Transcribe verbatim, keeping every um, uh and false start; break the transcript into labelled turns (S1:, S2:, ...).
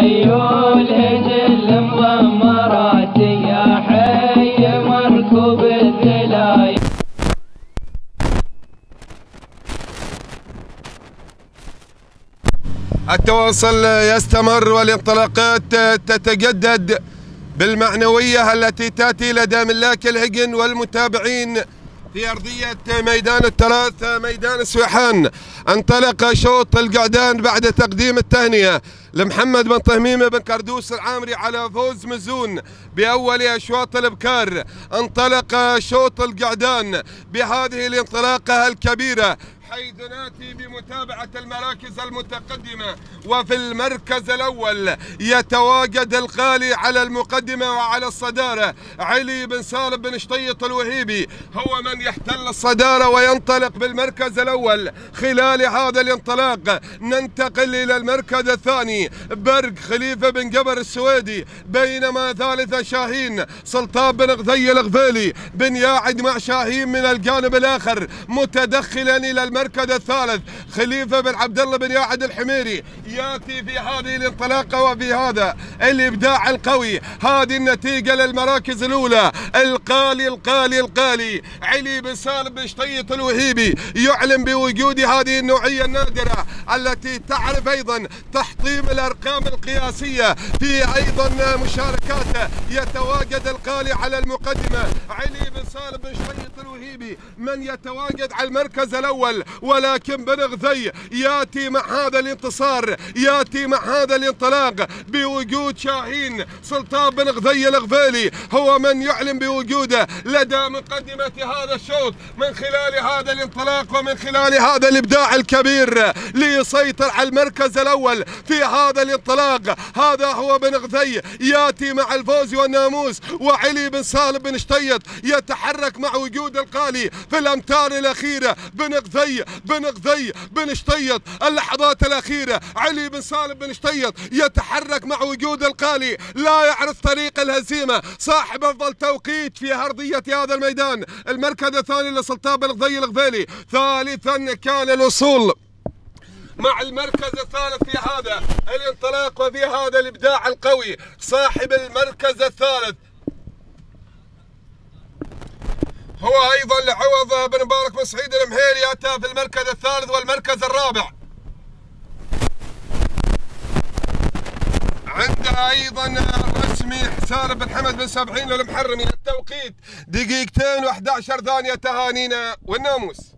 S1: خيول هجل مضمرات يا حي مركوب الذلايل.
S2: التواصل يستمر والانطلاقات تتجدد بالمعنوية التي تأتي لدى ملاك الهجن والمتابعين في أرضية ميدان التراث ميدان سويحان. انطلق شوط القعدان بعد تقديم التهنئة لمحمد بن طهميمة بن كردوس العامري على فوز مزون بأول أشواط الإبكار. انطلق شوط القعدان بهذه الانطلاقة الكبيرة، حيث ناتي بمتابعة المراكز المتقدمة. وفي المركز الأول يتواجد الغالي على المقدمة وعلى الصدارة علي بن سالم بن شطيط الوهيبي، هو من يحتل الصدارة وينطلق بالمركز الأول. خلال هذا الانطلاق ننتقل إلى المركز الثاني برق خليفة بن قبر السويدي، بينما ثالث شاهين سلطان بن غذي الغفيلي بن ياعد مع شاهين من الجانب الآخر. متدخلا إلى المركز الثالث خليفة بن عبد الله بن ياعد الحميري ياتي في هذه الانطلاقة وفي هذا الإبداع القوي. هذه النتيجة للمراكز الأولى. القالي القالي القالي علي بن سالم بن شطيط الوهيبي يعلن بوجود هذه النوعية النادرة التي تعرف أيضا تحطيم الأرقام القياسية في أيضا مشاركاته. يتواجد القالي على المقدمة علي بن سالم بن شطيط الوهيبي من يتواجد على المركز الأول، ولكن بن غذي ياتي مع هذا الانتصار، ياتي مع هذا الانطلاق بوجود شاهين سلطان بن غذي الغفيلي، هو من يعلن بوجوده لدى مقدمة هذا الشوط من خلال هذا الانطلاق ومن خلال هذا الإبداع الكبير ليسيطر على المركز الأول في هذا الانطلاق. هذا هو بن غذي ياتي مع الفوز والناموس، وعلي بن سالم بن شطيط يتحرك مع وجود القالي في الأمتار الأخيرة. بن غذي بن غذي بن شطيط اللحظات الأخيرة، علي بن سالم بن شطيط يتحرك مع وجود القالي، لا يعرف طريق الهزيمة، صاحب أفضل توقيت في أرضية هذا الميدان. المركز الثاني لسلطان بن غذي الغفيلي. ثالثا كان الوصول مع المركز الثالث في هذا الانطلاق وفي هذا الإبداع القوي. صاحب المركز الثالث هو أيضا لعوض بن مبارك بن سعيد المهيري، أتى في المركز الثالث والمركز الرابع. عنده أيضا الرسمي حسان بن حمد بن سبعين للمحرمي. التوقيت دقيقتين وأحد عشر ثانية. تهانينا والناموس.